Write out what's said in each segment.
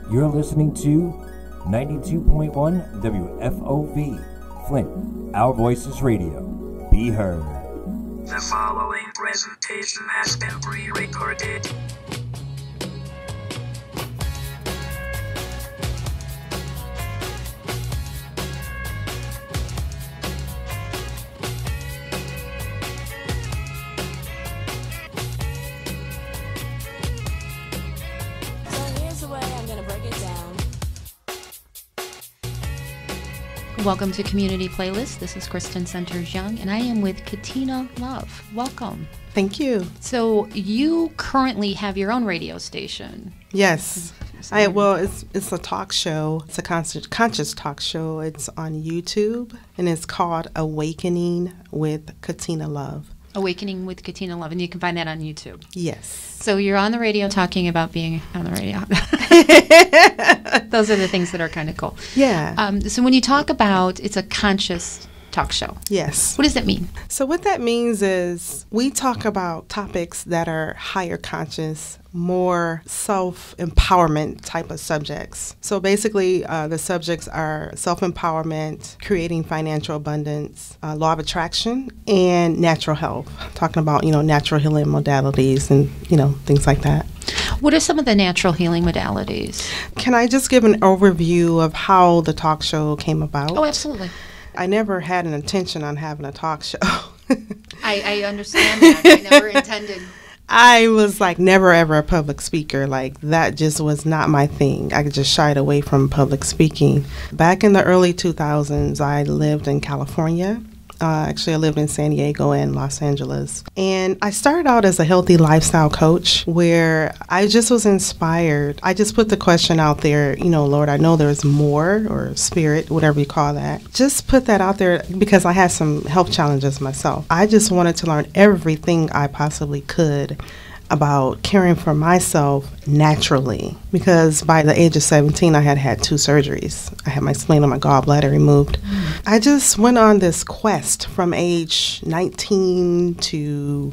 You're listening to 92.1 WFOV, Flint, Our Voices Radio. Be heard. The following presentation has been pre-recorded. Welcome to Community Playlist. This is Kristen Centers Young, and I am with Katina Love. Welcome. Thank you. So you currently have your own radio station. Yes. It's a talk show. It's a conscious talk show. It's on YouTube, and it's called Awakening with Katina Love. Awakening with Katina Love, and you can find that on YouTube. Yes. So you're on the radio talking about being on the radio. Those are the things that are kind of cool. Yeah. So when you talk about it's a conscious talk show. Yes. What does that mean? So what that means is we talk about topics that are higher conscious, more self-empowerment type of subjects. So basically, the subjects are self-empowerment, creating financial abundance, law of attraction, and natural health. Talking about, natural healing modalities and, things like that. What are some of the natural healing modalities? Can I just give an overview of how the talk show came about? Oh, absolutely. I never had an intention on having a talk show. I understand that. I never intended. I was never ever a public speaker. That just was not my thing. I just shied away from public speaking. Back in the early 2000s, I lived in California. Actually, I lived in San Diego and Los Angeles. And I started out as a healthy lifestyle coach where I just was inspired. I just put the question out there, Lord, I know there's more, or spirit, whatever you call that. Just put that out there because I had some health challenges myself. I just wanted to learn everything I possibly could about caring for myself naturally, because by the age of 17, I had 2 surgeries. I had my spleen and my gallbladder removed. I just went on this quest from age 19 to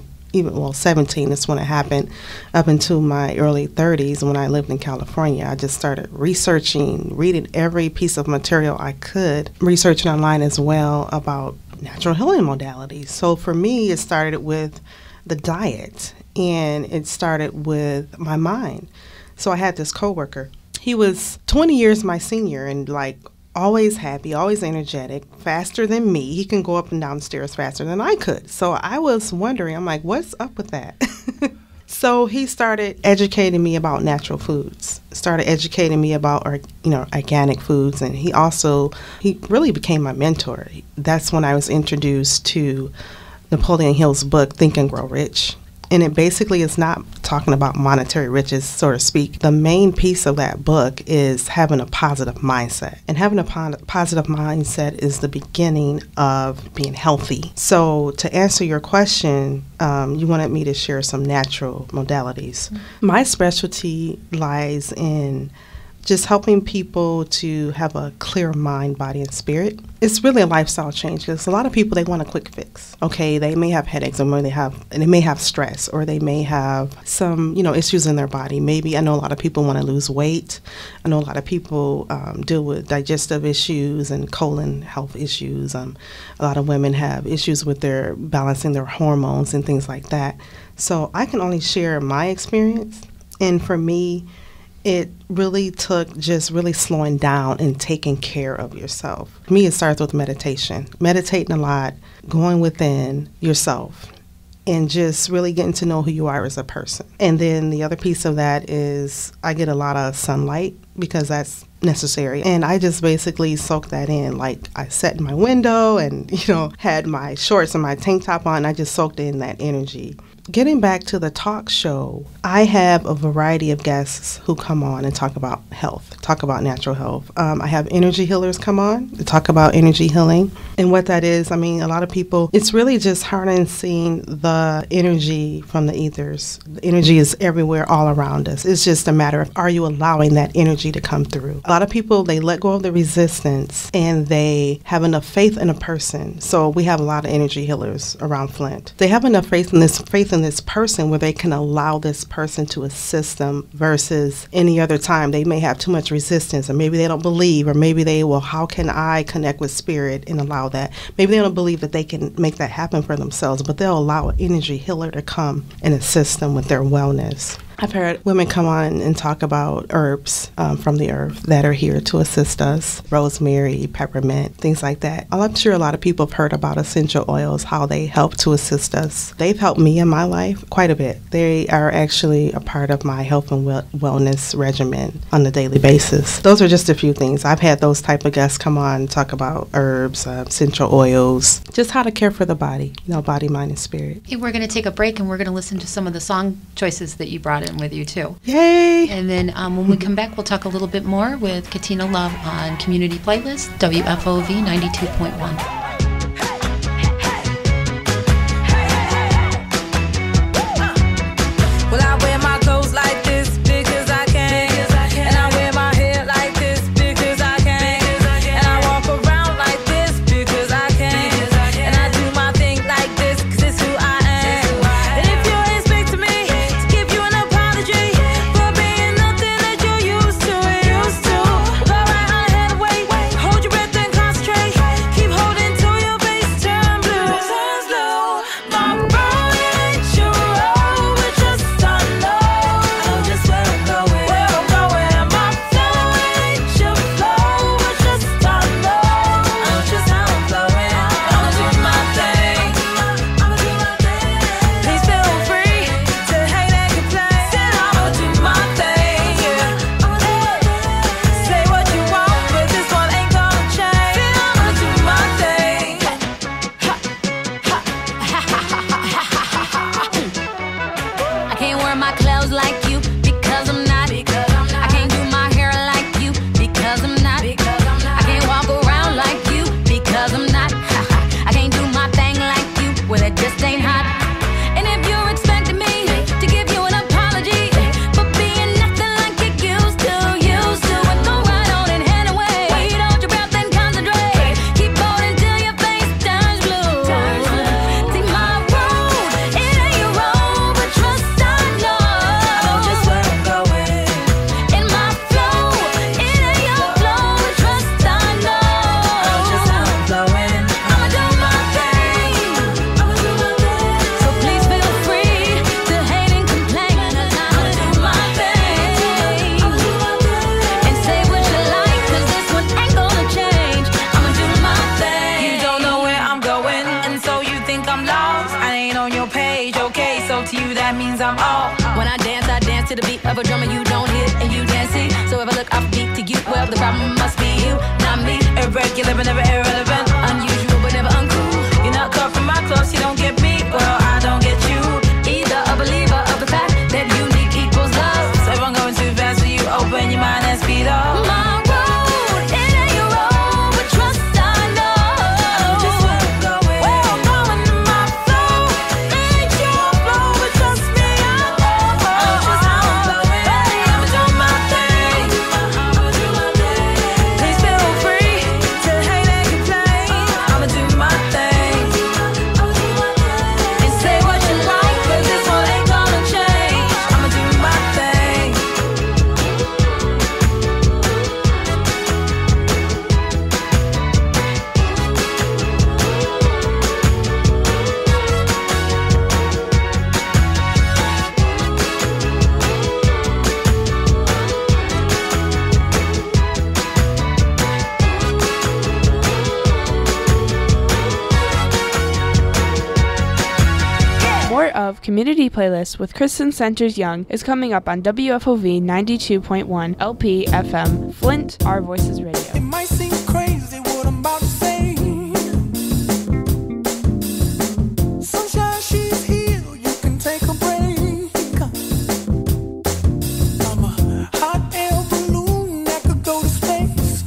17 is when it happened, up into my early 30s when I lived in California. I just started researching, reading every piece of material I could, researching online as well about natural healing modalities. So for me, it started with the diet, and it started with my mind. So I had this coworker. He was 20 years my senior and always happy, always energetic, faster than me. He can go up and down the stairs faster than I could. So I was wondering, I'm what's up with that? So he started educating me about natural foods, started educating me about organic foods, and he really became my mentor. That's when I was introduced to Napoleon Hill's book, Think and Grow Rich. And it basically is not talking about monetary riches, so to speak. The main piece of that book is having a positive mindset. And having a positive mindset is the beginning of being healthy. So to answer your question, you wanted me to share some natural modalities. Mm-hmm. My specialty lies in just helping people to have a clear mind, body, and spirit. It's really a lifestyle change because a lot of people, they want a quick fix. Okay, they may have headaches, or they may have stress, or they may have some, issues in their body. Maybe I know a lot of people want to lose weight. I know a lot of people deal with digestive issues and colon health issues. A lot of women have issues with their balancing their hormones and things like that. So I can only share my experience, and for me, it really took just really slowing down and taking care of yourself. For me, it starts with meditation. Meditating a lot, going within yourself, and just really getting to know who you are as a person. And then the other piece of that is I get a lot of sunlight because that's necessary. And I just basically soak that in. I sat in my window and, had my shorts and my tank top on. I just soaked in that energy. Getting back to the talk show, I have a variety of guests who come on and talk about health, talk about natural health. I have energy healers come on to talk about energy healing. And what that is, a lot of people, it's really just harnessing the energy from the ethers. The energy is everywhere, all around us. It's just a matter of, are you allowing that energy to come through? A lot of people, they let go of the resistance and they have enough faith in a person. So we have a lot of energy healers around Flint. They have enough faith in in this person where they can allow this person to assist them versus any other time. They may have too much resistance, or maybe they don't believe, or maybe they, well, how can I connect with spirit and allow that? Maybe they don't believe that they can make that happen for themselves, but they'll allow an energy healer to come and assist them with their wellness. I've heard women come on and talk about herbs from the earth that are here to assist us. Rosemary, peppermint, things like that. I'm sure a lot of people have heard about essential oils, how they help to assist us. They've helped me in my life quite a bit. They are actually a part of my health and wellness regimen on a daily basis. Those are just a few things. I've had those type of guests come on and talk about herbs, essential oils, just how to care for the body, body, mind, and spirit. Hey, we're going to take a break and we're going to listen to some of the song choices that you brought in with you too. Yay! And then when we come back, we'll talk a little bit more with Katina Love on Community Playlist, WFOV 92.1. To the beat of a drum and you don't hit and you dance it. So if I look offbeat to you, well, the problem must be you, not me. Irregular but never irrelevant, unusual but never uncool. You're not cut from my clothes, you don't get me, well, I don't get you. Either a believer of the fact that unique equals love. So if I'm going too fast for you, open your mind and speed up. My road, it ain't your road, but trust I know. I know just where I'm going. Where I'm going in my flow. Ain't your flow, but trust me, I know. Of Community Playlist with Kristen Centers Young is coming up on WFOV 92.1 LP FM, Flint, Our Voices Radio. It might seem crazy what I'm about to say. Sunshine, she's here, you can take a break. I'm a hot air balloon that could go to space.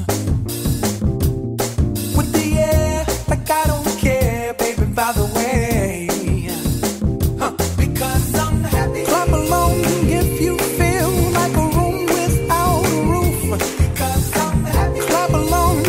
With the air, like I don't care, baby, by the way. If you feel like a room without a roof, 'cause I'm happy. Clap along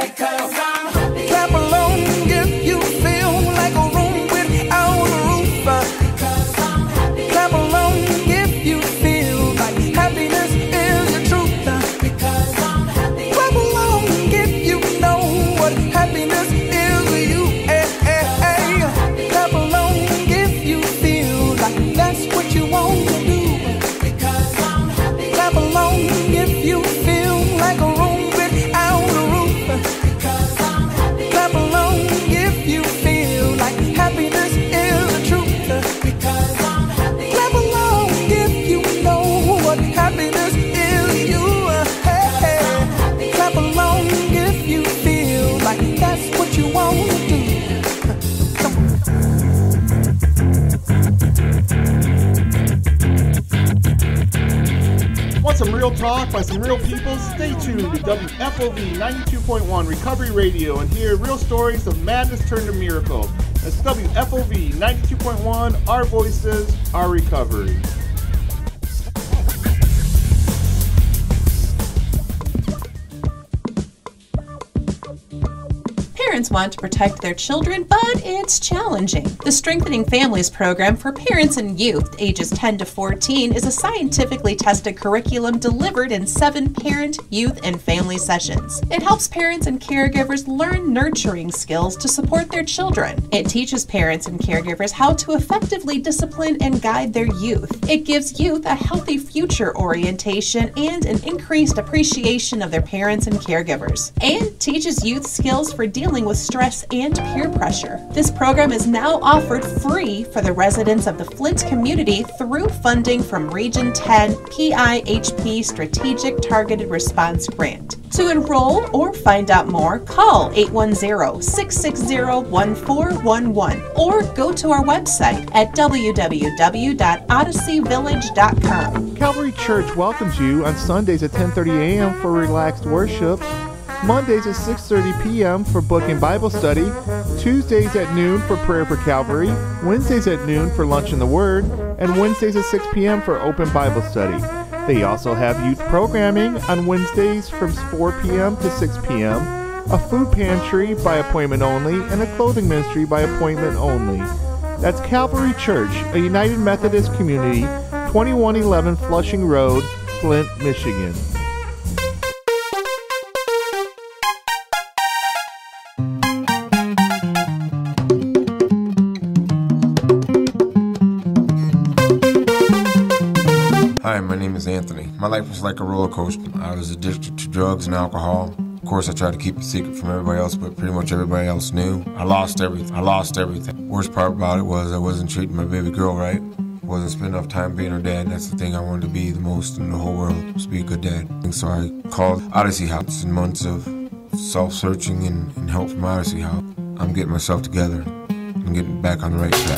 Because I'm happy. Clap along if you feel like a room without a roof. Because I'm happy. Clap along if you feel like happiness is the truth. Because I'm happy. Clap along if you know what happiness is to you. Clap along if you feel like that's what you want to do. Because I'm happy. Clap along if you feel like a room without a roof. Because I'm happy. Clap along if you feel like happiness is the truth. Because I'm happy. Clap along if you know what happiness is to you. Clap along if you feel like that's what you want to do. Want some real talk by some real people? Stay tuned to WFOV 92.1 Recovery Radio and hear real stories of madness turned to miracle. That's WFOV 92.1, our voices, our recovery. Parents want to protect their children, but it's challenging. The Strengthening Families program for parents and youth ages 10 to 14 is a scientifically tested curriculum delivered in 7 parent, youth, and family sessions. It helps parents and caregivers learn nurturing skills to support their children. It teaches parents and caregivers how to effectively discipline and guide their youth. It gives youth a healthy future orientation and an increased appreciation of their parents and caregivers, and teaches youth skills for dealing with stress and peer pressure. This program is now offered free for the residents of the Flint community through funding from Region 10 PIHP Strategic Targeted Response Grant. To enroll or find out more, call 810-660-1411 or go to our website at www.odysseyvillage.com. Calvary Church welcomes you on Sundays at 10:30 a.m. for relaxed worship, Mondays at 6:30 p.m. for book and Bible study, Tuesdays at noon for Prayer for Calvary, Wednesdays at noon for Lunch in the Word, and Wednesdays at 6 p.m. for open Bible study. They also have youth programming on Wednesdays from 4 p.m. to 6 p.m., a food pantry by appointment only, and a clothing ministry by appointment only. That's Calvary Church, a United Methodist community, 2111 Flushing Road, Flint, Michigan. Hi, my name is Anthony. My life was like a roller coaster. I was addicted to drugs and alcohol. Of course, I tried to keep it secret from everybody else, but pretty much everybody else knew. I lost everything. Worst part about it was I wasn't treating my baby girl right. Wasn't spending enough time being her dad. That's the thing I wanted to be the most in the whole world, was to be a good dad. And so I called Odyssey House. In months of self-searching and help from Odyssey House, I'm getting myself together. I'm getting back on the right track.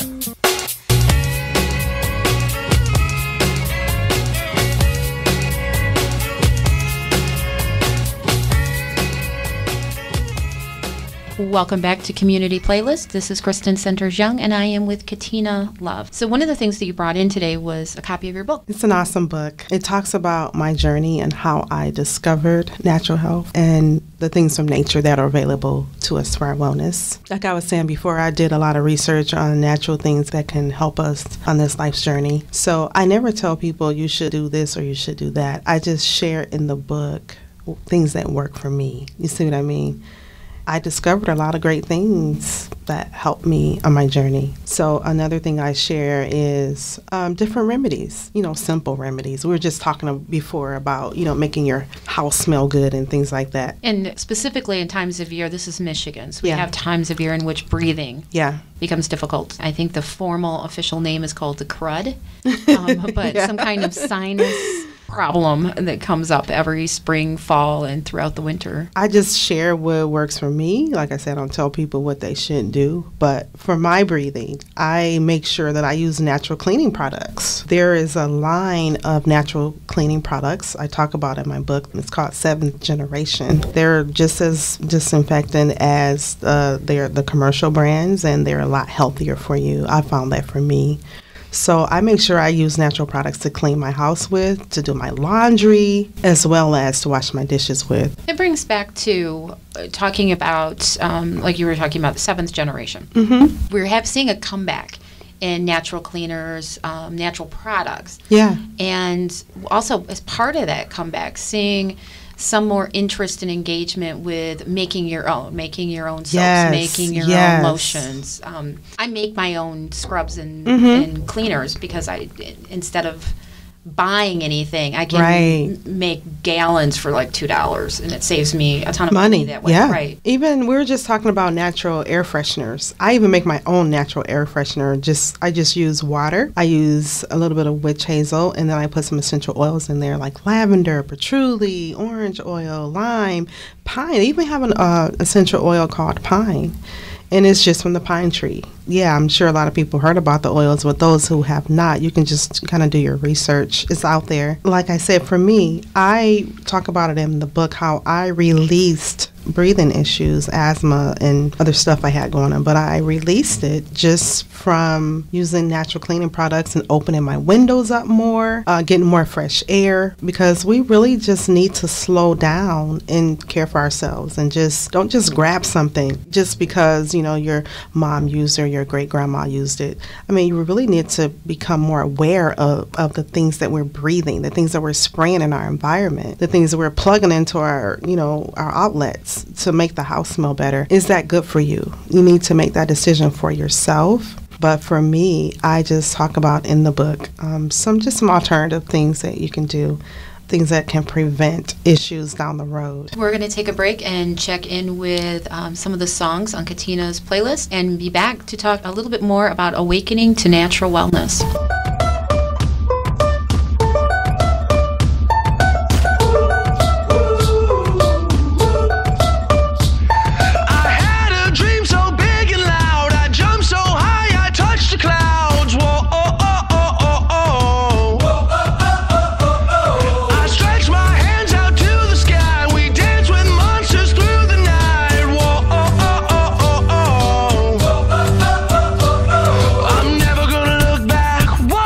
Welcome back to Community Playlist. This is Kristen Centers Young, and I am with Katina Love. So one of the things that you brought in today was a copy of your book. It's an awesome book. It talks about my journey and how I discovered natural health and the things from nature that are available to us for our wellness. Like I was saying before, I did a lot of research on natural things that can help us on this life's journey. So I never tell people you should do this or you should do that. I just share in the book things that work for me. You see what I mean? I discovered a lot of great things that helped me on my journey. So another thing I share is different remedies, simple remedies. We were just talking before about, making your house smell good and things like that. And specifically in times of year, this is Michigan, so we have times of year in which breathing becomes difficult. I think the formal official name is called the crud, but some kind of sinus problem that comes up every spring, fall, and throughout the winter. I just share what works for me. Like I said, I don't tell people what they shouldn't do. But for my breathing, I make sure that I use natural cleaning products. There is a line of natural cleaning products I talk about in my book. It's called Seventh Generation. They're just as disinfectant as they're the commercial brands, and they're a lot healthier for you. I found that for me. So I make sure I use natural products to clean my house with, to do my laundry, as well as to wash my dishes with. It brings back to talking about, like you were talking about, the seventh generation. Mm-hmm. We're seeing a comeback in natural cleaners, natural products. Yeah. And also, as part of that comeback, seeing some more interest and engagement with making your own soaps, making your own lotions. I make my own scrubs and cleaners because instead of buying anything, I can make gallons for like $2, and it saves me a ton of money that way. Yeah. Right. Even we were just talking about natural air fresheners. I even make my own natural air freshener. I just use water. I use a little bit of witch hazel, and then I put some essential oils in there like lavender, patchouli, orange oil, lime, pine. They even have an essential oil called pine. And it's just from the pine tree. Yeah, I'm sure a lot of people heard about the oils, but those who have not, you can just kind of do your research. It's out there. Like I said, for me, I talk about it in the book how I released breathing issues, asthma, and other stuff I had going on. But I released it just from using natural cleaning products and opening my windows up more, getting more fresh air, because we really just need to slow down and care for ourselves and don't just grab something just because, your mom used it or your great-grandma used it. I mean, you really need to become more aware of the things that we're breathing, the things that we're spraying in our environment, the things that we're plugging into our outlets to make the house smell better. Is that good for you? You need to make that decision for yourself. But for me, I just talk about in the book some alternative things that you can do, things that can prevent issues down the road. We're going to take a break and check in with some of the songs on Katina's playlist and be back to talk a little bit more about awakening to natural wellness. I'm never gonna look back.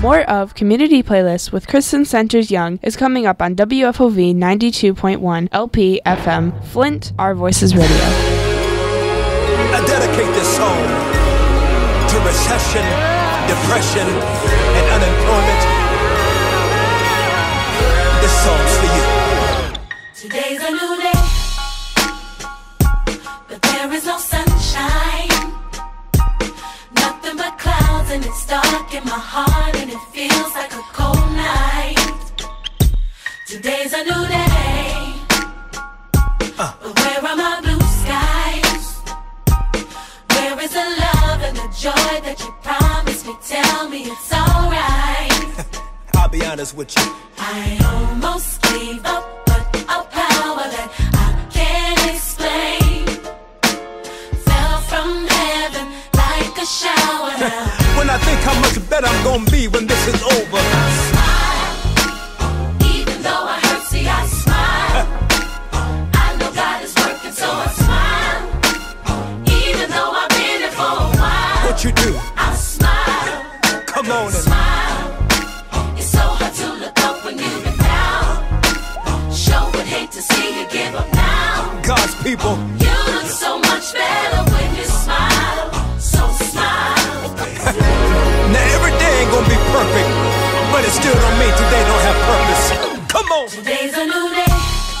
More of Community Playlists with Kristen Centers Young is coming up on WFOV 92.1 LP FM, Flint, Our Voices Radio. I dedicate this song to recession, depression, and unemployment. This song's for you. Today's a new day, but there is no sunshine. Nothing but clouds, and it's dark in my heart, and it feels like a cold night. Today's a new day, but where are my blue skies? Where is the love and the joy that you promised me? Tell me it's alright. I'll be honest with you. I almost gave up, but a power that I can't explain fell from heaven like a shower now. When I think how much better I'm gonna be when this is over, I smile, even though I hurt, see I smile. I know God is working, so I smile, even though I've been here for a while. what you do? I smile, Come on and smile. It's so hard to look up when you've been down. Sure would hate to see you give up now. God's people. You look so much better when you smile, so smile. Now every day ain't gonna be perfect, but it still don't mean today don't have purpose. Come on. Today's a new day,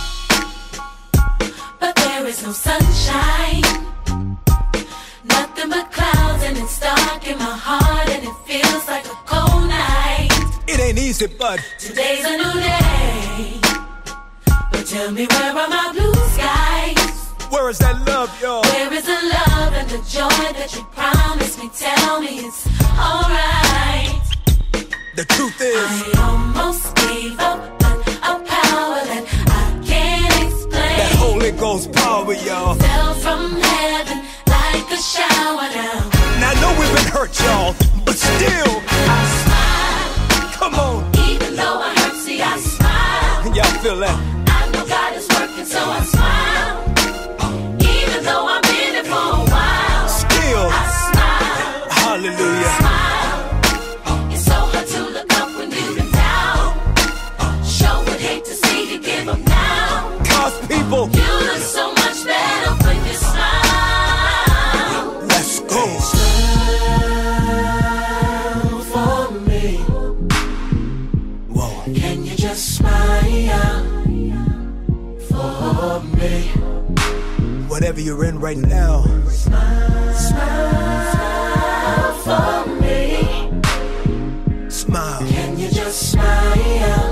but there is no sunshine. Nothing but clouds, and it's dark in my heart, and it feels like a cold night. It ain't easy, but Today's a new day, but tell me where are my blue skies? where is that love, y'all? Where is the love and the joy that you promised me? Tell me it's alright. The truth is, I almost gave up, but a power that I can't explain that Holy Ghost power, y'all. fell from heaven like a shower now. Now I know we've been hurt, y'all, but still, I smile, come on. even though I hurt, see I smile. Y'all feel that? I know God is working, so I smile, even though I've been here for a while. Still, I smile, hallelujah. smile. It's so hard to look up when you've been down. Sure would hate to see you give up now. God's people, You look so much better when you smile. let's go. Smile for me. Whoa. Can you just smile for me? Whatever you're in right now, Smile for me. smile. Can you just smile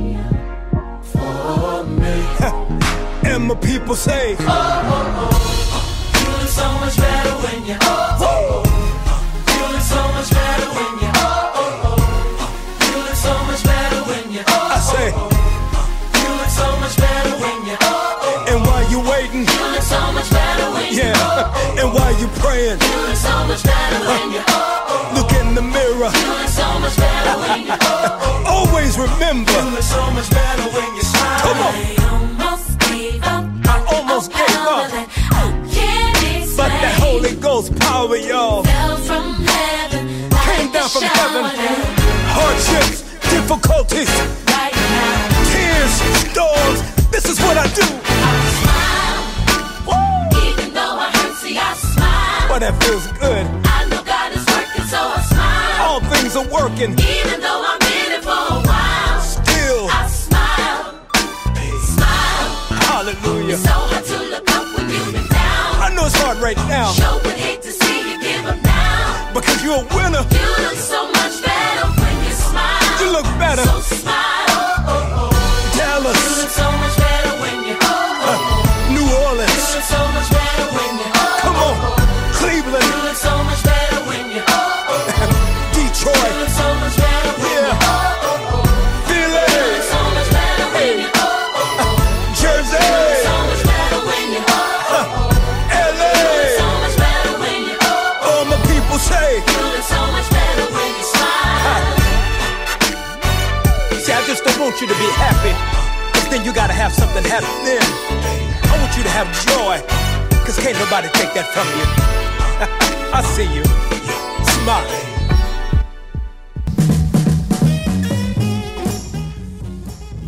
for me? And my people say, You look so much better when you You look so much better when you You look so much better when you I say, You look so much better when you and while you waiting, You look so much better when you yeah, and while you praying, You look so much better when you look in the mirror. You look so much better when you Always remember, You look so much better when you smile. come on. I almost gave up. I almost gave Power up, that I can't explain. but that Holy Ghost power, y'all, Fell from heaven, came like down a from shower heaven. down. Hardships, difficulties, Right now, tears, storms. This is what I do. I smile. Even though I hurt, see I smile. But that feels good. I know God is working, so I smile. All things are working. Even though I'm in it for a while, Still, I smile. Smile. hallelujah. It's so hard to look up when you've been down. I know it's hard right now, Sure would hate to see you give up now. because you're a winner. You look so much better when you smile. You look better. So smile. Dallas, You look so much better when you New You Orleans, look so much better when you come on, You Cleveland, look so much better when you You Detroit, look so much better when yeah, Philly, You look so much better when you Jersey, So much better when you LA. So much better when you All my people say, You look so much better when you smile. see, I just don't want you to be happy, because then you gotta have something happen then. I want you to have joy, because can't nobody take that from you. I see you. Smile.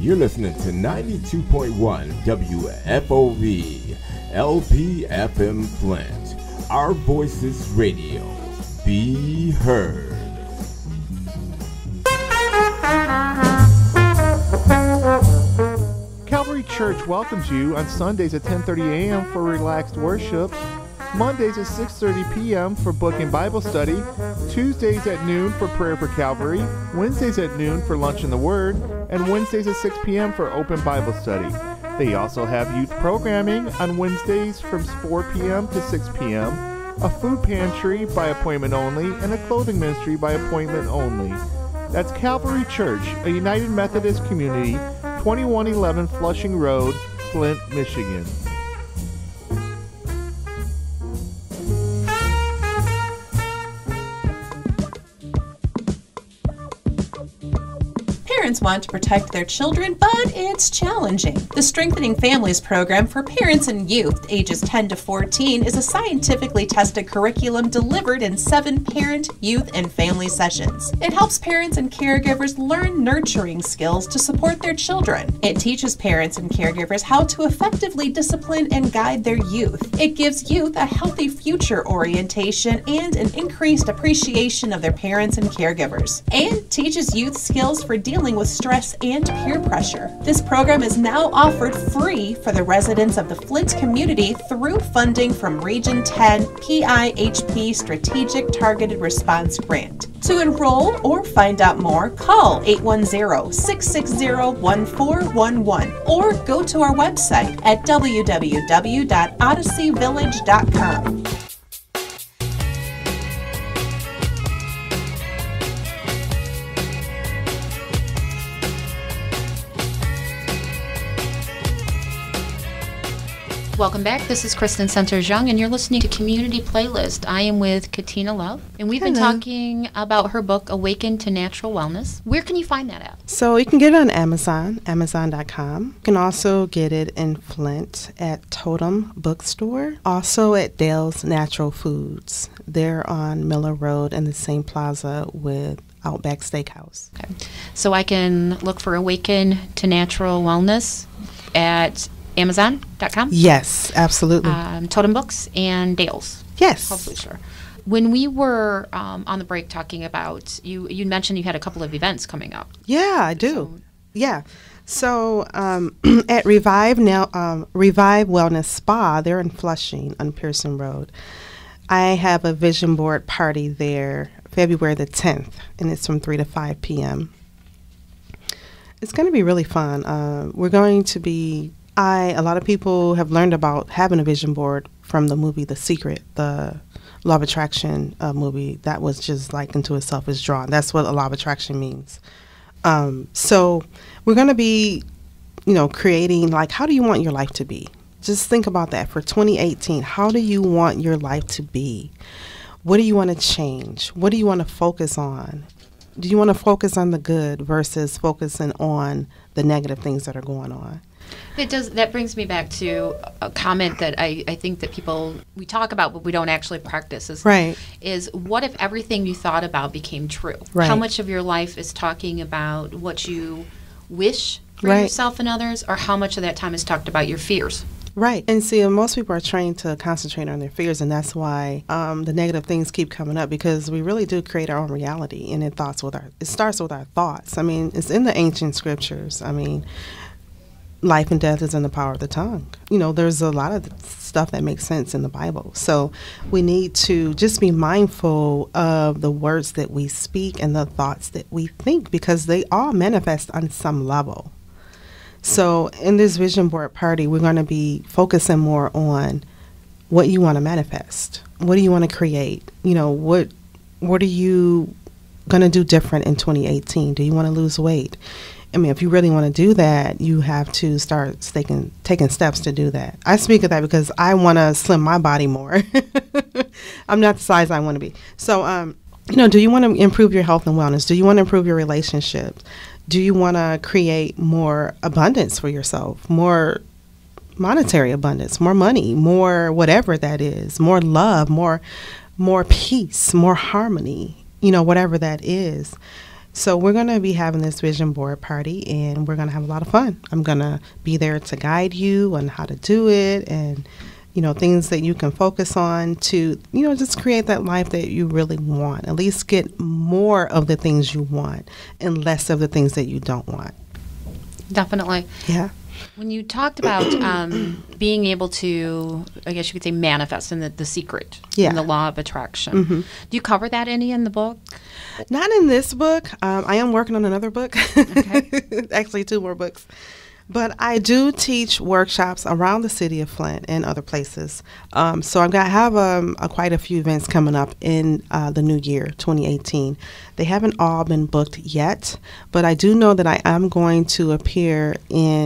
You're listening to 92.1 WFOV, LPFM Flint. Our Voices Radio. Be heard. Calvary Church welcomes you on Sundays at 10:30 a.m. for relaxed worship, Mondays at 6:30 p.m. for book and Bible study, Tuesdays at noon for prayer for Calvary, Wednesdays at noon for lunch in the Word, and Wednesdays at 6 p.m. for open Bible study. They also have youth programming on Wednesdays from 4 p.m. to 6 p.m., a food pantry by appointment only, and a clothing ministry by appointment only. That's Calvary Church, a United Methodist community, 2111 Flushing Road, Flint, Michigan. Parents want to protect their children, but it's challenging. The Strengthening Families program for parents and youth ages 10 to 14 is a scientifically tested curriculum delivered in 7 parent, youth, and family sessions. It helps parents and caregivers learn nurturing skills to support their children. It teaches parents and caregivers how to effectively discipline and guide their youth. It gives youth a healthy future orientation and an increased appreciation of their parents and caregivers, and teaches youth skills for dealing with stress and peer pressure. This program is now offered free for the residents of the Flint community through funding from Region 10 PIHP Strategic Targeted Response Grant. To enroll or find out more, call 810-660-1411 or go to our website at www.odysseyvillage.com. Welcome back. This is Kristen Centers-Young, and you're listening to Community Playlist. I am with Katina Love, and we've been talking about her book, Awaken to Natural Wellness. Where can you find that at? So you can get it on Amazon, amazon.com. You can also get it in Flint at Totem Bookstore, also at Dale's Natural Foods. They're on Miller Road in the same plaza with Outback Steakhouse. Okay. So I can look for Awaken to Natural Wellness at Amazon.com? Yes, absolutely. Totem Books and Dale's. Yes. Hopefully, sure. When we were on the break talking about, you mentioned you had a couple of events coming up. Yeah, I do. So at Revive Wellness Spa, they're in Flushing on Pearson Road. I have a vision board party there February the 10th, and it's from 3 to 5 p.m. It's going to be really fun. We're going to be... a lot of people have learned about having a vision board from the movie The Secret, the Law of Attraction movie. That was just like into itself is drawn. That's what a law of attraction means. So we're going to be, creating, like, how do you want your life to be? Just think about that for 2018. How do you want your life to be? What do you want to change? What do you want to focus on? Do you want to focus on the good versus focusing on the negative things that are going on? That brings me back to a comment that I think that we talk about but we don't actually practice is what if everything you thought about became true? Right. How much of your life is talking about what you wish for yourself and others, or how much of that time is talked about your fears? Right. And see, most people are trained to concentrate on their fears, and that's why the negative things keep coming up, because we really do create our own reality, and it starts with our thoughts. I mean, it's in the ancient scriptures. I mean, life and death is in the power of the tongue. There's a lot of stuff that makes sense in the Bible. So we need to just be mindful of the words that we speak and the thoughts that we think, because they all manifest on some level. So in this vision board party, we're going to be focusing more on what you want to manifest. What do you want to create? What are you going to do different in 2018? Do you want to lose weight? I mean, if you really want to do that, you have to start taking steps to do that. I speak of that because I want to slim my body more. I'm not the size I want to be. So, do you want to improve your health and wellness? Do you want to improve your relationships? Do you want to create more abundance for yourself, more monetary abundance, more money, more whatever that is, more love, more peace, more harmony, whatever that is? So we're going to be having this vision board party, and we're going to have a lot of fun. I'm going to be there to guide you on how to do it and, things that you can focus on to, just create that life that you really want. At least get more of the things you want and less of the things that you don't want. Definitely. Yeah. When you talked about being able to, I guess you could say, manifest in the secret, in the law of attraction, Mm-hmm. do you cover that any in the book? Not in this book. I am working on another book. Okay. Actually, 2 more books. But I do teach workshops around the city of Flint and other places. So I'm going to have quite a few events coming up in the new year, 2018. They haven't all been booked yet, but I do know that I am going to appear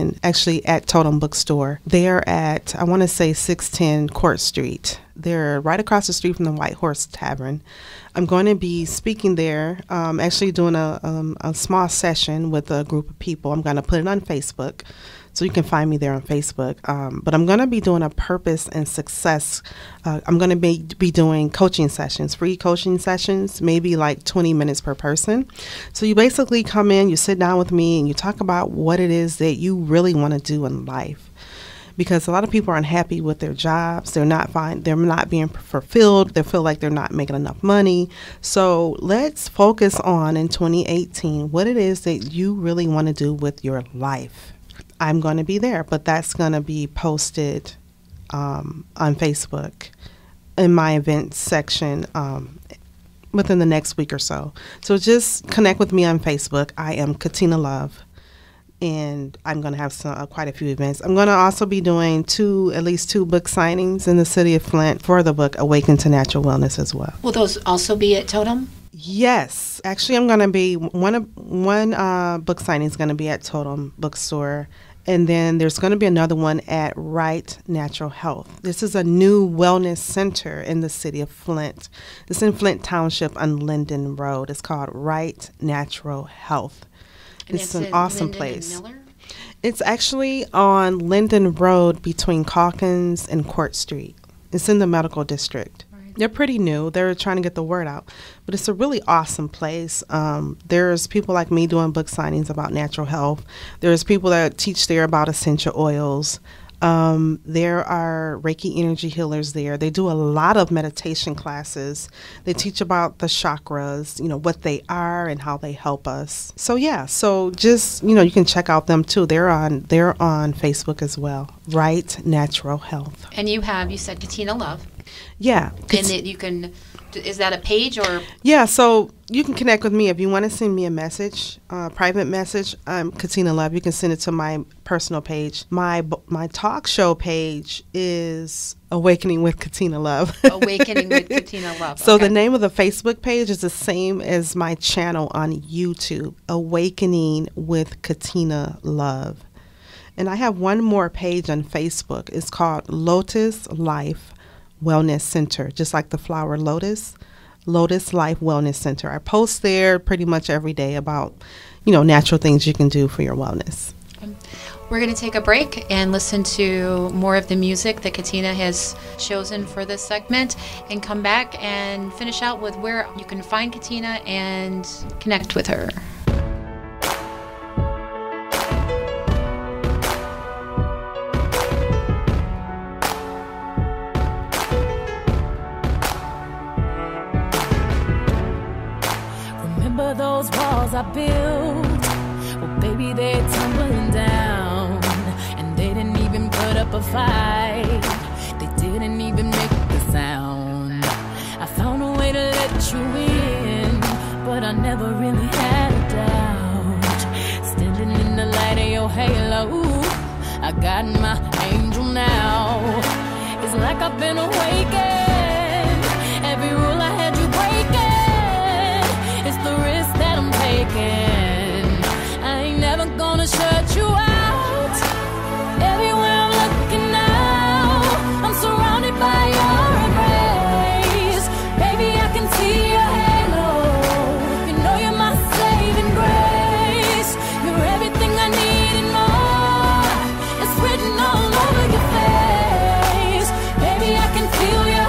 at Totem Bookstore. They're at, I want to say, 610 Court Street. They're right across the street from the White Horse Tavern. I'm going to be speaking there, actually doing a small session with a group of people. I'm going to put it on Facebook, so you can find me there on Facebook. But I'm going to be doing a purpose and success. I'm going to be doing coaching sessions, free coaching sessions, maybe like 20 minutes per person. So you basically come in, you sit down with me, and you talk about what it is that you really want to do in life. Because a lot of people are unhappy with their jobs. They're not being fulfilled. They feel like they're not making enough money. So let's focus on, in 2018, what it is that you really want to do with your life. I'm going to be there, but that's going to be posted on Facebook in my events section within the next week or so. So just connect with me on Facebook. I am Katina Love. And I'm going to have quite a few events. I'm going to also be doing at least two book signings in the city of Flint for the book Awaken to Natural Wellness as well. Will those also be at Totem? Yes. Actually, I'm going to be, one book signing is going to be at Totem Bookstore. And then there's going to be another one at Right Natural Health. This is a new wellness center in the city of Flint. It's in Flint Township on Linden Road. It's called Right Natural Health. And it's an awesome Linden place. And Miller? It's actually on Linden Road between Calkins and Court Street. It's in the medical district. Right. They're pretty new. They're trying to get the word out. But it's a really awesome place. There's people like me doing book signings about natural health. There's people that teach there about essential oils. There are Reiki energy healers there. They do a lot of meditation classes. They teach about the chakras, what they are and how they help us. So yeah, just, you can check out them too. They're on Facebook as well. Right Natural Health. And you said Katina Love. Yeah. And is that a page or? Yeah, so you can connect with me if you want to send me a message, private message. I'm Katina Love. You can send it to my personal page. My talk show page is Awakening with Katina Love. Awakening with Katina Love. So okay. The name of the Facebook page is the same as my channel on YouTube, Awakening with Katina Love. And I have one more page on Facebook. It's called Lotus Life Wellness Center, just like the flower lotus. Lotus Life Wellness Center. I post there pretty much every day about, natural things you can do for your wellness. We're going to take a break and listen to more of the music that Katina has chosen for this segment and come back and finish out with where you can find Katina and connect with her. Those walls I built, well, baby, they're tumbling down, and they didn't even put up a fight. They didn't even make the sound. I found a way to let you in, but I never really had a doubt. Standing in the light of your halo, I got my angel now. It's like I've been awakened. Every rule I had you breaking. It's the risk that I'm taking. I ain't never gonna shut you out. Everywhere I'm looking now, I'm surrounded by your embrace. Baby, I can see your halo. You know you're my saving grace. You're everything I need and more. It's written all over your face. Baby, I can feel your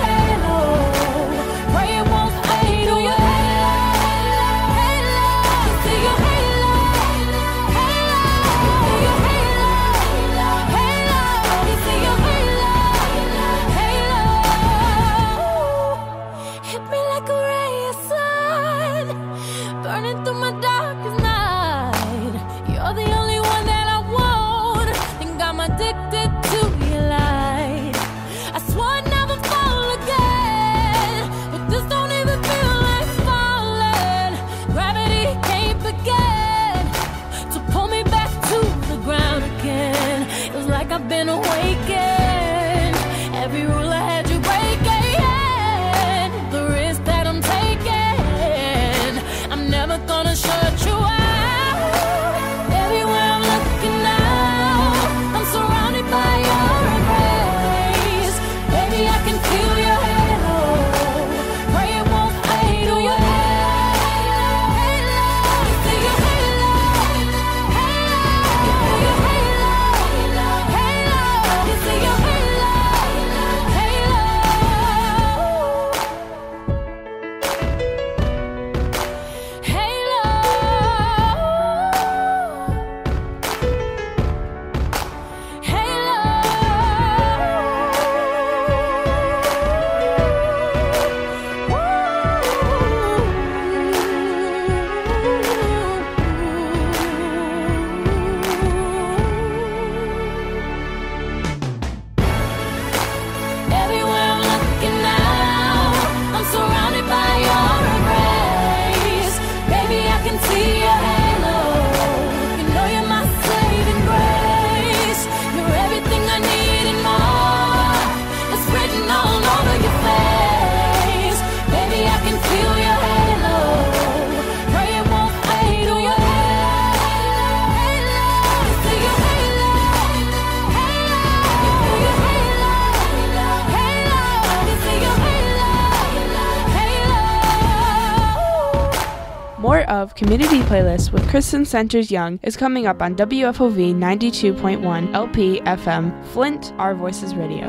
of Community Playlist with Kristen Centers Young is coming up on WFOV 92.1 LP FM, Flint, Our Voices Radio.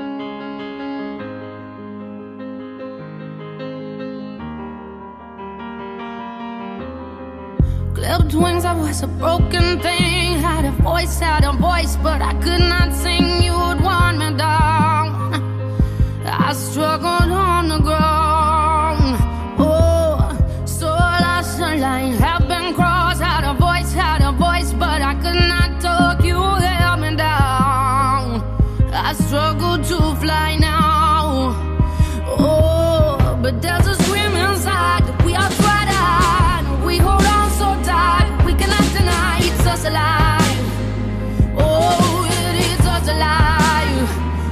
Clipped wings, I was a broken thing. Had a voice, but I could not sing. You would want me down. I struggled on the ground. Oh, so lost a line, have been crossed. Had a voice, but I could not talk. You held me down. I struggle to fly now. Oh, but there's a scream inside that we are tried out. We hold on so tight, we cannot deny it's us alive. Oh, it is us alive.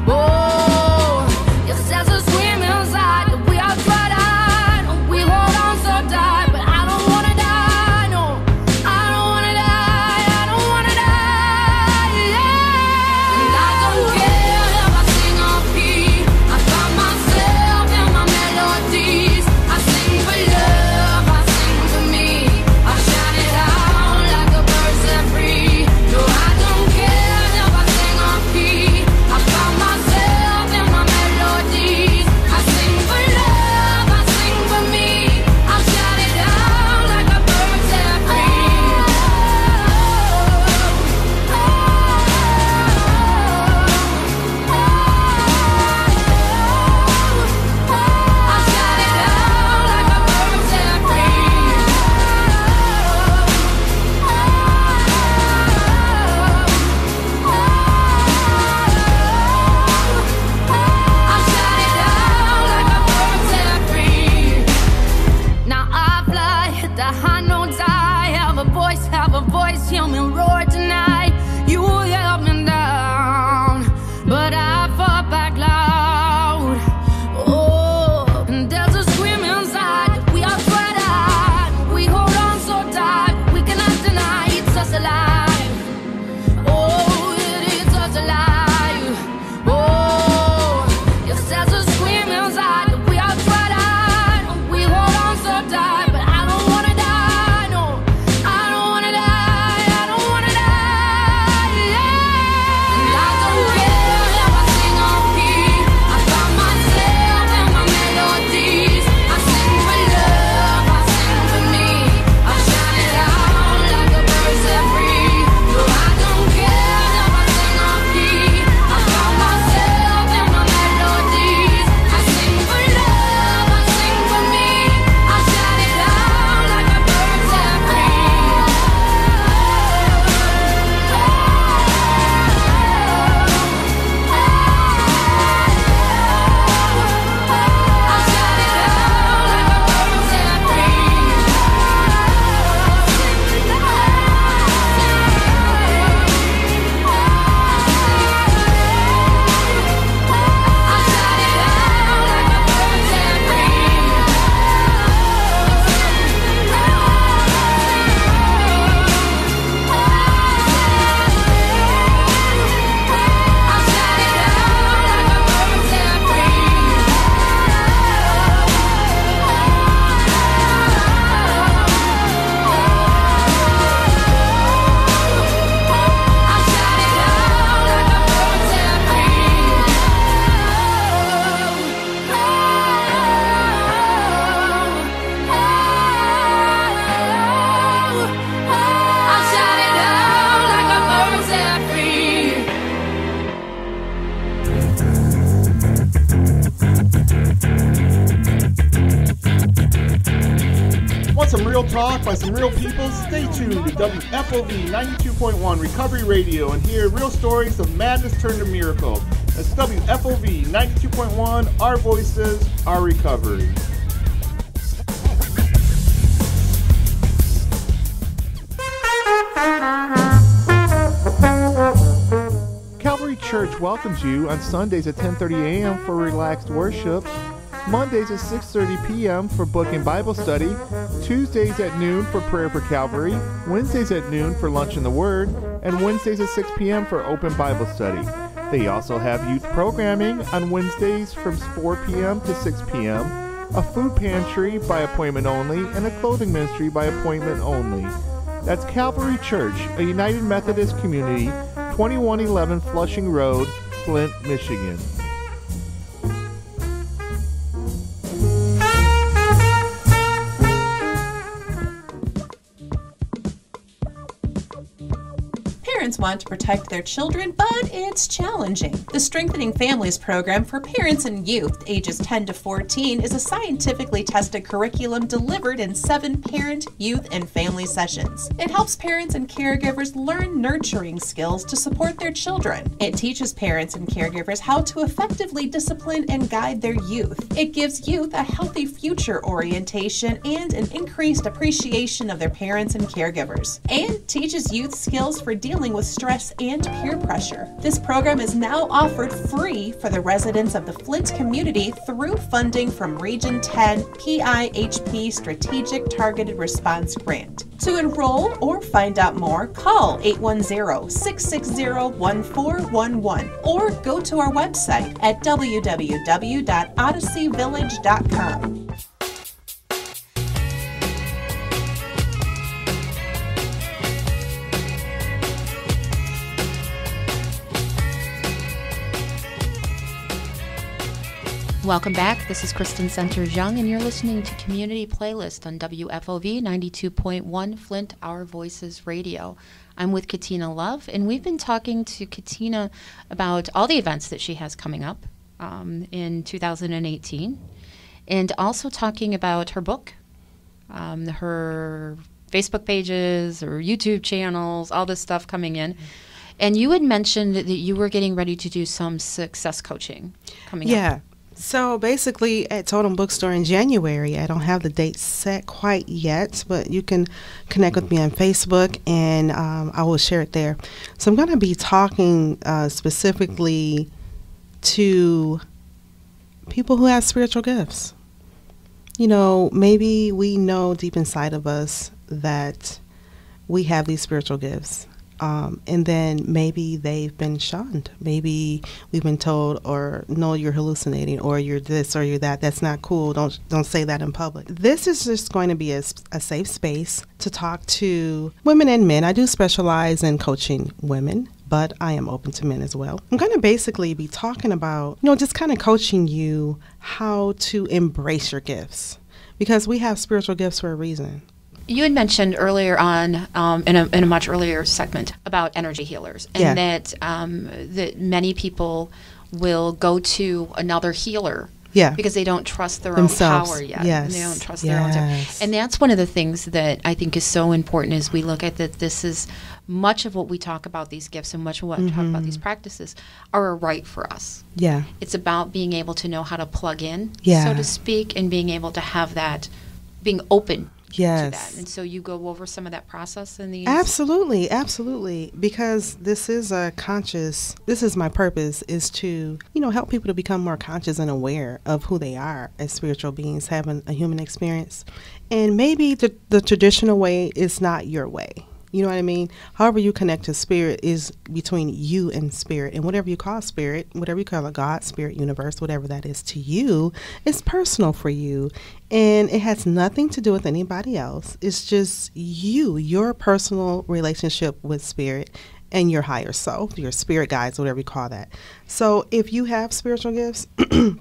Oh, yes, there's a scream inside that we are tried out. We hold on so tight, but I don't wanna die. No, I don't wanna die. I don't wanna die. Yeah. And I don't care if I sing or key. I find myself in my melodies. I sing for love, I sing for me. I shout it out like a bird set free. No, I don't care if I sing or key. I find myself in my melodies. I sing for love, I sing for me. I shout it out like a bird set free. I shout it out like a bird set free. I shout it out like a bird set free. Now I fly, hit the high notes. I have a voice, hear me roar tonight. You held me down, but I fought back loud. Oh, and there's a scream inside that we are tried out. We hold on so tight, we cannot deny it's us alive. Oh, it is us alive. Oh, yes, there's a scream inside that we are tried out. We hold on so tight, but I don't wanna die. No, I don't wanna die. I don't wanna die. Yeah. And I don't care if I sing or key. I find myself in my melodies. I sing for love, I sing for me. I shout it out like a bird set free. No, I don't care if I sing or key. I find myself in my melodies. I sing for love, I sing for me. I shout it out like a bird set free. Want some real talk by some real people? Stay tuned to WFOV 92.1 Recovery Radio and hear real stories of madness turned to miracle. That's WFOV 92.1, Our Voices, Our Recovery. Calvary Church welcomes you on Sundays at 10:30 a.m. for relaxed worship, Mondays at 6:30 p.m. for book and Bible study, Tuesdays at noon for prayer for Calvary, Wednesdays at noon for lunch in the Word, and Wednesdays at 6 p.m. for open Bible study. They also have youth programming on Wednesdays from 4 p.m. to 6 p.m., a food pantry by appointment only, and a clothing ministry by appointment only. That's Calvary Church, a United Methodist community, 2111 Flushing Road, Flint, Michigan. Parents want to protect their children, but it's challenging. The Strengthening Families program for parents and youth ages 10 to 14 is a scientifically tested curriculum delivered in 7 parent, youth, and family sessions. It helps parents and caregivers learn nurturing skills to support their children. It teaches parents and caregivers how to effectively discipline and guide their youth. It gives youth a healthy future orientation and an increased appreciation of their parents and caregivers, and teaches youth skills for dealing with stress and peer pressure. This program is now offered free for the residents of the Flint community through funding from Region 10 PIHP Strategic Targeted Response Grant. To enroll or find out more, call 810-660-1411 or go to our website at www.odysseyvillage.com. Welcome back. This is Kristen Centers Young, and you're listening to Community Playlist on WFOV 92.1 Flint, Our Voices Radio. I'm with Katina Love, and we've been talking to Katina about all the events that she has coming up in 2018, and also talking about her book, her Facebook pages, her YouTube channels, all this stuff coming in. And you had mentioned that you were getting ready to do some success coaching coming up. Yeah. So basically at Totem Bookstore in January, I don't have the date set quite yet, but you can connect with me on Facebook and I will share it there. So I'm going to be talking specifically to people who have spiritual gifts. You know, maybe we know deep inside of us that we have these spiritual gifts. And then maybe they've been shunned. Maybe we've been told, or no, you're hallucinating, or you're this, or you're that. That's not cool. Don't say that in public. This is just going to be a safe space to talk to women and men. I do specialize in coaching women, but I am open to men as well. I'm going to basically be talking about, just kind of coaching you how to embrace your gifts, because we have spiritual gifts for a reason. You had mentioned earlier on, in a much earlier segment, about energy healers, and that many people will go to another healer because they don't trust their themselves. Own power yet. Yes. And they don't trust their own power. And that's one of the things that I think is so important as we look at that. This is much of what we talk about, these gifts, and much of what we talk about these practices are a right for us. Yeah. It's about being able to know how to plug in, so to speak, and being able to have that, being open to that. And so you go over some of that process in these? Absolutely. Because this is my purpose, is to, help people to become more conscious and aware of who they are as spiritual beings having a human experience. And maybe the traditional way is not your way. You know what I mean? However you connect to spirit is between you and spirit. And whatever you call spirit, whatever you call a God, spirit, universe, whatever that is to you, it's personal for you. And it has nothing to do with anybody else. It's just you, your personal relationship with spirit and your higher self, your spirit guides, whatever you call that. So if you have spiritual gifts and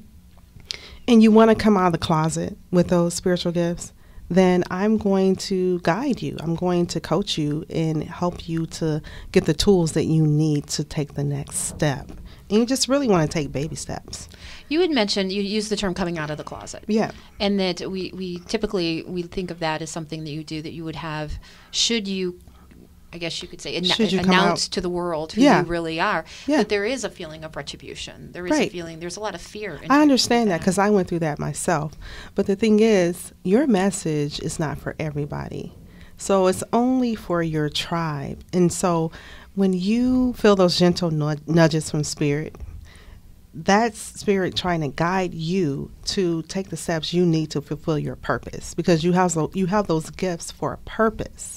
you want to come out of the closet with those spiritual gifts, then I'm going to guide you. I'm going to coach you and help you to get the tools that you need to take the next step. And you just really want to take baby steps. You had mentioned, you used the term coming out of the closet. Yeah. And that we typically think of that as something that you do, that you would have, should you, I guess you could say, announce to the world who you really are. Yeah. But there is a feeling of retribution. There is a feeling, there's a lot of fear. I understand that because I went through that myself. But the thing is, your message is not for everybody. So it's only for your tribe. And so when you feel those gentle nudges from spirit, that's spirit trying to guide you to take the steps you need to fulfill your purpose, because you have those gifts for a purpose.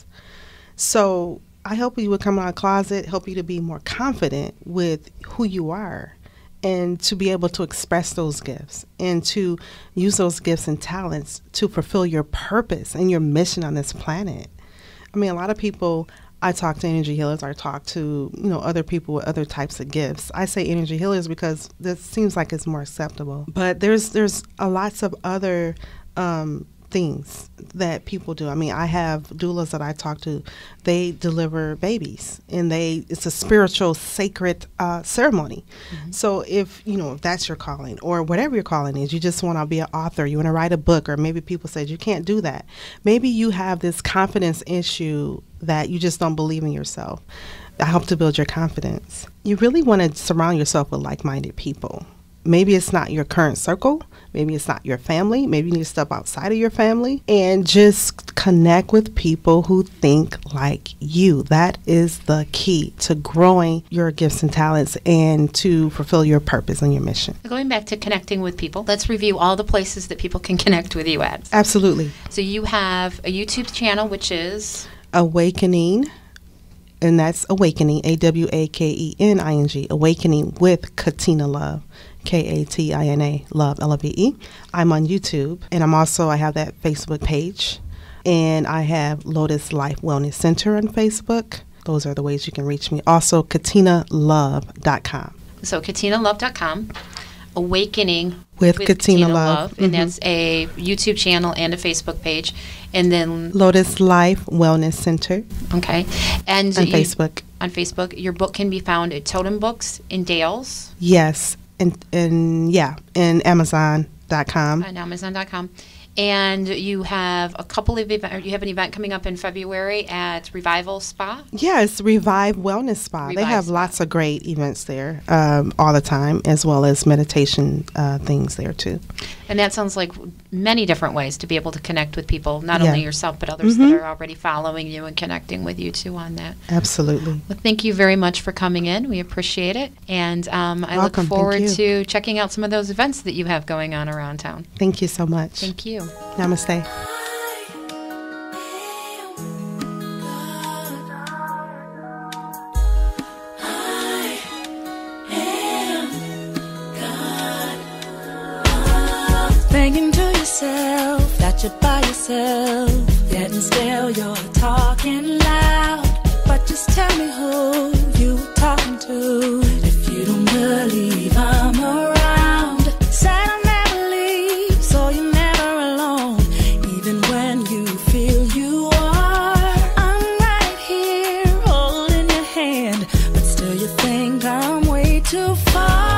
So I help you with coming out of the closet, help you to be more confident with who you are and to be able to express those gifts and to use those gifts and talents to fulfill your purpose and your mission on this planet. I mean, a lot of people, I talk to energy healers, I talk to, other people with other types of gifts. I say energy healers because this seems like it's more acceptable. But there's lots of other things that people do. I mean, I have doulas that I talk to. They deliver babies, and it's a spiritual, sacred ceremony. Mm-hmm. So if that's your calling, or whatever your calling is, you just want to be an author, you want to write a book, or maybe people said you can't do that. Maybe you have this confidence issue that you just don't believe in yourself. I help to build your confidence. You really want to surround yourself with like-minded people. Maybe it's not your current circle. Maybe it's not your family. Maybe you need to step outside of your family and just connect with people who think like you. That is the key to growing your gifts and talents and to fulfill your purpose and your mission. Going back to connecting with people, let's review all the places that people can connect with you at. Absolutely. So you have a YouTube channel, which is? Awakening. And that's Awakening, Awakening, Awakening with Katina Love, Katina Love, Love. I'm on YouTube, and I have that Facebook page, and I have Lotus Life Wellness Center on Facebook. Those are the ways you can reach me. Also, KatinaLove.com. So KatinaLove.com. Awakening with Katina Love. And that's a YouTube channel and a Facebook page. And then Lotus Life Wellness Center. Okay. And on Facebook. On Facebook. Your book can be found at Totem Books in Dales. Yes. And Amazon.com. On Amazon.com. And you have an event coming up in February at Revival Spa? Yes, Revive Wellness Spa. They have lots of great events there all the time, as well as meditation things there too. And that sounds like many different ways to be able to connect with people, not only yourself, but others that are already following you and connecting with you too on that. Absolutely. Well, thank you very much for coming in. We appreciate it. And I look forward to checking out some of those events that you have going on around town. Thank you so much. Thank you. Namaste. Thinking to yourself that you're by yourself, getting still, you're talking loud. But just tell me who you talking to if you don't believe I'm around. Said I'll never leave, so you're never alone, even when you feel you are. I'm right here holding your hand, but still you think I'm way too far.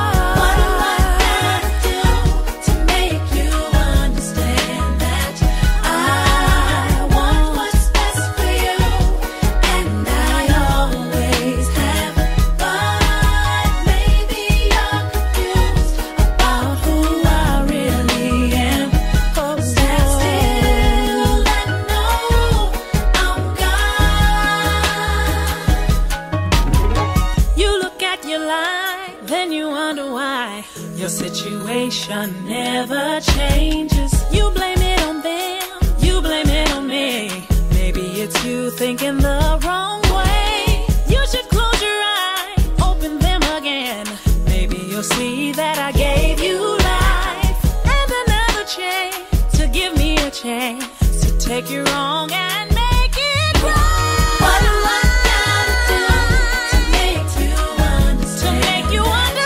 Situation never changes. You blame it on them, you blame it on me. Maybe it's you thinking the wrong way. You should close your eyes, open them again. Maybe you'll see that I gave you life and another chance to give me a chance to take you wrong and make it right. What do I gotta do to make you understand? To make you understand.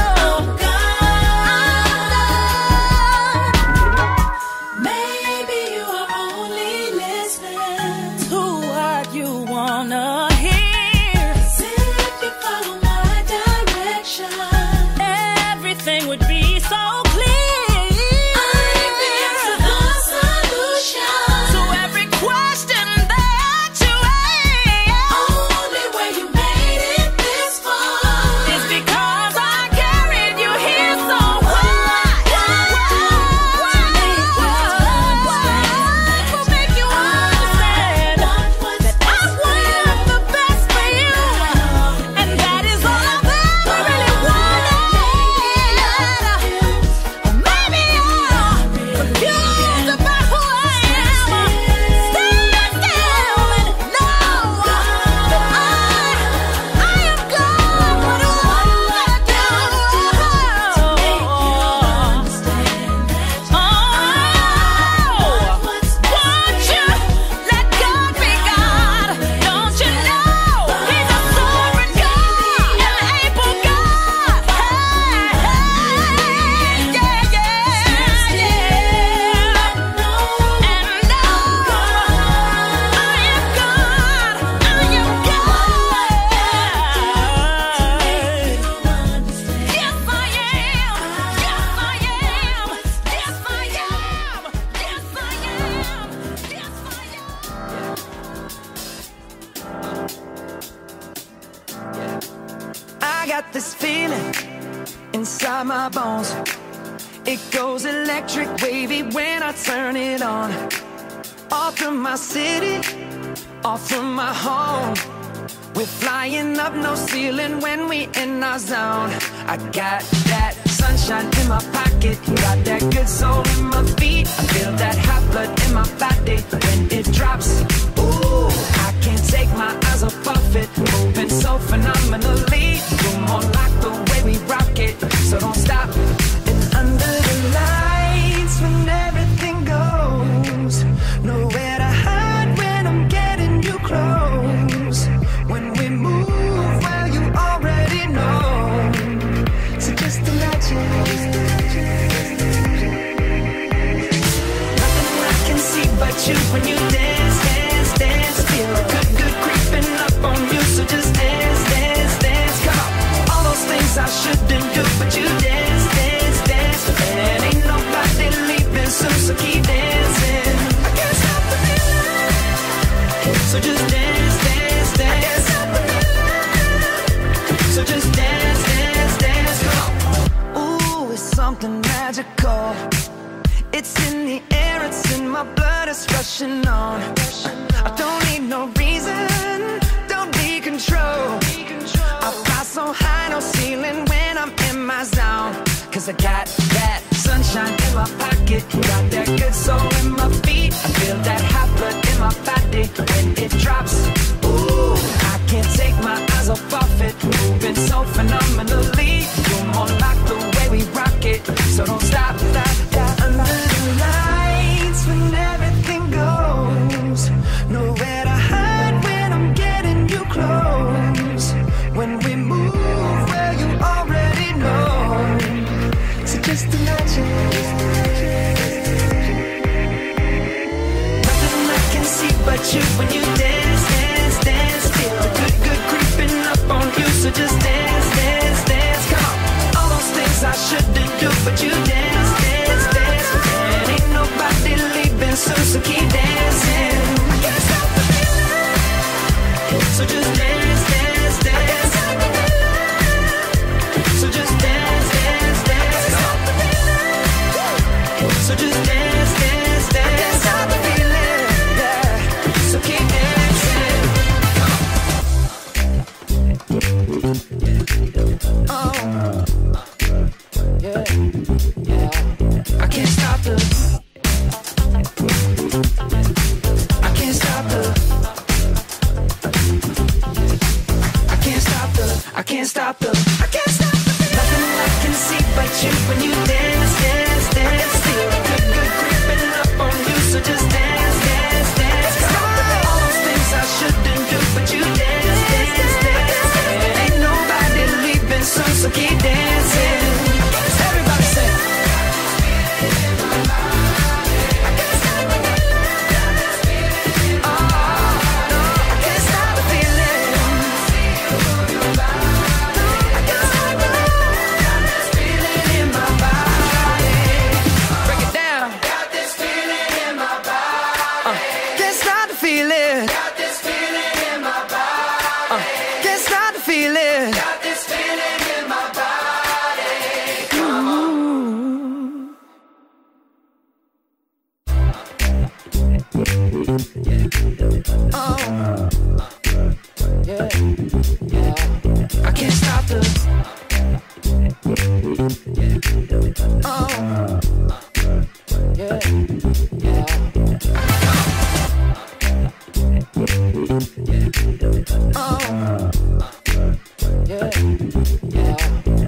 Maybe my bones. It goes electric wavy when I turn it on. Off from my city, off from my home. We're flying up, no ceiling when we in our zone. I got that sunshine in my pocket, got that good soul in my feet. I feel that hot blood in my body when it drops. Ooh, I can't take my eyes off of it, moving so phenomenally. You're more like the way we rock it, so don't stop. And under the lights when everything goes, nowhere to hide when I'm getting you close. When we move, well, you already know. So just imagine. Nothing I can see but you when you dance, dance, dance. Feel good, good creeping up on you. So just dance, dance, dance. Come on. All those things I shouldn't do, but you dance, dance, dance. And ain't nobody leaving soon, so keep dancing. I can't stop the feeling. So just dance, dance, dance. So just dance, dance, dance. Come on. Ooh, it's something magical. It's in the air, it's in my blood, it's rushing on. I don't need no reason, don't need control. I fly so high, no ceiling when I'm in my zone. Cause I got that sunshine in my pocket, got that good soul in my feet. I feel that hot blood in my body when it drops. Ooh, I can't take my eyes off of it, moving so phenomenally. You're more like the way we rock it, so don't stop, stop, stop. Under the lights when everything goes, nowhere to hide when I'm getting you close. When we move, well, you already know. So just imagine. Nothing I can see but you when you dance, dance, dance. Feel the good, good creeping up on you. So just dance, dance, dance. Come on. All those things I shouldn't do, but you dance, dance, dance. And ain't nobody leaving soon, so keep dancing. I can't stop the feeling. So just dance, dance, dance. So just dance, dance, dance. So just dance, dance, dance. I can't stop the feeling, yeah. So keep dancing. Oh, yeah, yeah. I can't stop the. I can't stop the. I can't stop the. I can't stop the. I can't stop the. Nothing I can see but you when you dance, dance, dance. Feel good, good creeping up on you. So just dance, dance, dance. Come on. All those things I shouldn't do, but you dance, dance, dance. And ain't nobody leaving soon, so keep dancing. Everybody say.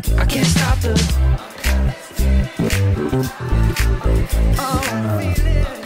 I can't stop the.